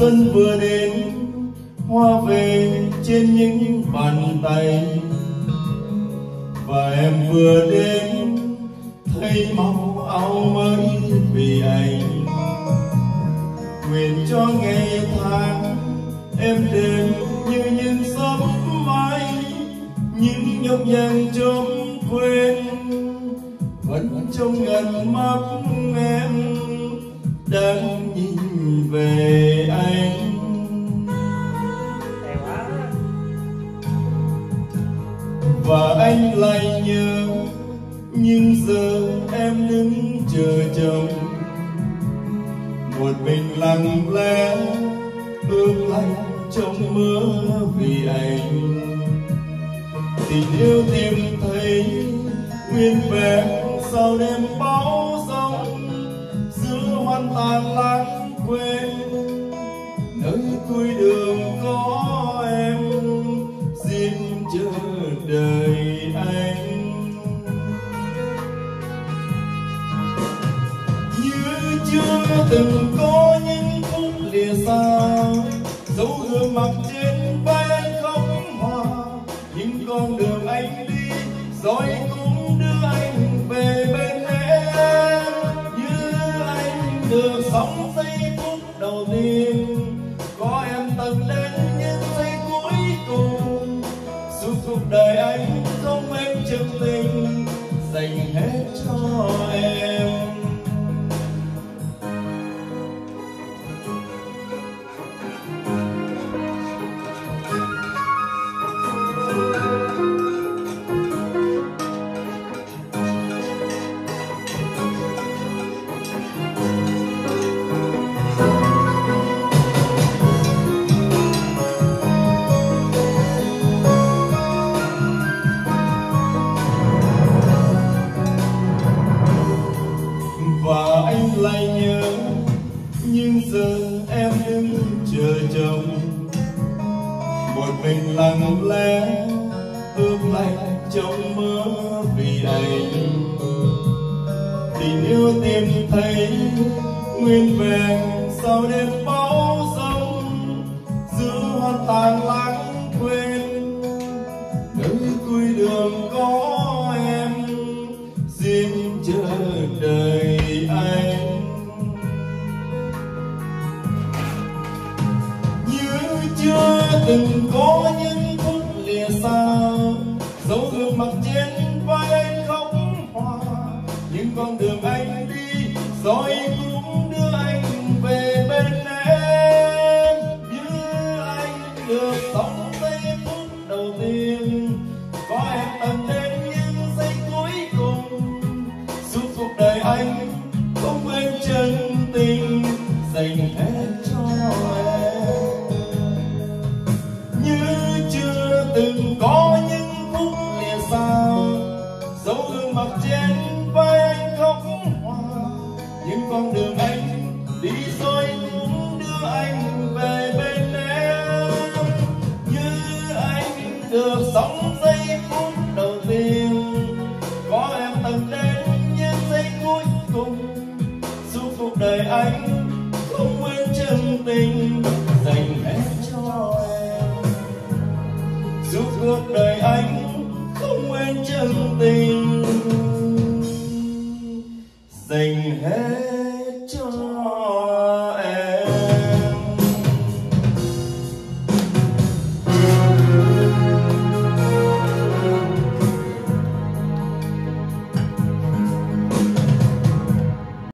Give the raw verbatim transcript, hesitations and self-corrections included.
xuân vừa đến, hoa về trên những bàn tay, và em vừa đến thấy màu áo mới vì anh. Nguyện cho ngày tháng em đêm như những giấc mây, những nhọc nhằn chớm quên vẫn trong ngần mắt em đang nhìn về anh. Và anh lại nhớ nhưng giờ em đứng chờ chồng, một mình lặng lẽ ướp lạnh trong mưa vì anh. Tình yêu tìm thấy nguyên vẹn sau đêm bão giông, giữa hoang tàn lãng quên nơi cuối đường có em xin chờ đợi anh. Như chưa từng có những phút lìa xa, dấu gương mặt trên vai anh khóc hòa, những con đường anh đi rồi cũng đưa anh về bên em. Như anh được sống giây phút đầu tiên, có em tận đến những giây cuối cùng, suốt cuộc đời anh không quên chân tình dành hết cho em. Và anh lại nhớ nhưng giờ em đứng chờ chồng, một mình lặng lẽ ướp lạnh trong mơ vì anh. Tình yêu tìm thấy nguyên vẹn sau đêm bão giông, giữa hoang tàn lãng quên nơi cuối đường có em xin chờ đợi anh. Như chưa từng có những phút lìa xa, dấu gương mặt trên vai anh khóc hòa, những con đường anh đi rồi cũng đưa anh về bên em. Như anh được sống giây phút đầu tiên, có em tận đến những giây cuối cùng, suốt cuộc đời anh không quên chân tình dành hết cho em. Như chưa từng có những phút lìa xa, dấu gương mặt trên vai anh khóc hòa, những con đường anh đi rồi cũng đưa anh về bên em. Như anh được sống giây phút đầu tiên, có em tận đến những giây cuối cùng, suốt cuộc đời anh không quên chân tình dành hết cho em. Suốt cuộc đời anh không quên chân tình